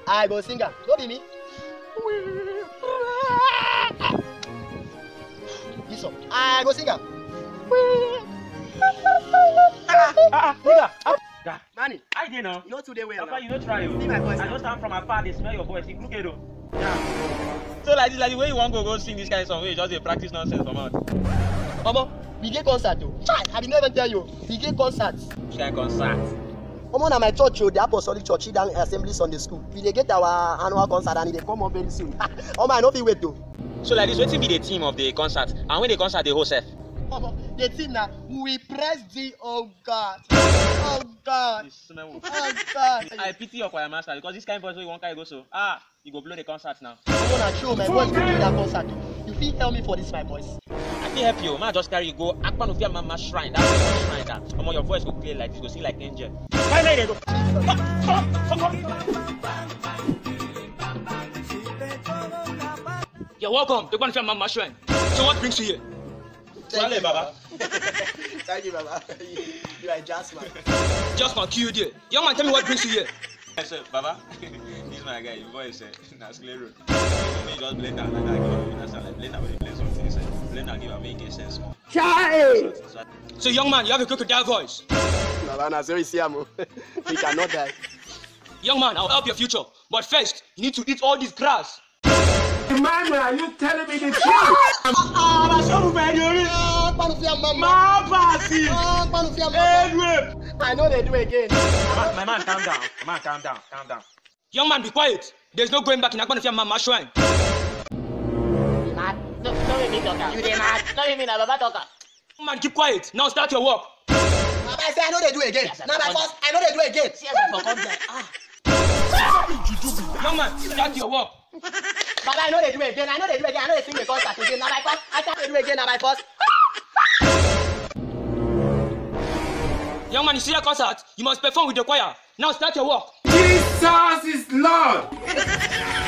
I go sing am. No be me. This one. I go sing am. Nigga, Manny, I did know. you know today well. Papa, you don't try you. See my voice I now. just stand from afar, they smell your voice. You look at it. Yeah. So like the way you want to go sing this kind of song, where you just dey practice nonsense for mouth. Omo, we get concert o. Chai, I bin never tell you. We get concert. Which kind of concert? Omo, na my church o, the Apostolic Church, Idan Assembly Sunday School. We dey get our annual concert and e dey come up very soon. Omo, I no fit wait o. So like this, wetin be the theme of the concert? And when the concert dey hold sef? Omo, the theme na we press the oh God. Oh God. Oh God. I pity your choir master because this kind of voice wey you wan carry go so. You go blow the concert now. Omo, na true, my voice go do that concert o. You fit tell me for this my voice? I fit help you. Ma just carry you go Akpanufia Mama Shrine. That's the shrine that. Omo, your voice go clear like this. Go sing like angel. Why let it go? You're welcome to Akpanufia Mama Shrine. So what brings you here? Thank you, Baba. Thank you, Baba. You are just man. Just now, kill you there. Young man, tell me what brings you here. Yes, sir, Baba. This is my guy. His voice, na sclero. Me just blend that like that. You know, like blend that when you play something. Blend that give a make sense more. Chai! So young man, you have a crocodile voice. Baba, na so you see am o. He cannot die. Young man, I'll help your future. But first, you need to eat all this grass. Man, are you telling me the truth? Akpanufia Mama. Akpanufia Mama. I know they do again. My man, calm down. My man, calm down. Calm down. Young man, be quiet. There's no going back in Akpanufia Mama Shrine. Mad. No make me talk. You dey mad. No make me na Baba talker. Young man, keep quiet. Now start your work. Baba, I say I know they do again. Yes, Now my boss, I know they do again. See as I forgot that. Young man, start your work. Baba, I know they do again. I know they do again. I know they sing the concert again. Now my boss, I say they do again. Now my boss. Young man, you see that concert? You must perform with the choir. Now start your work. Jesus is Lord.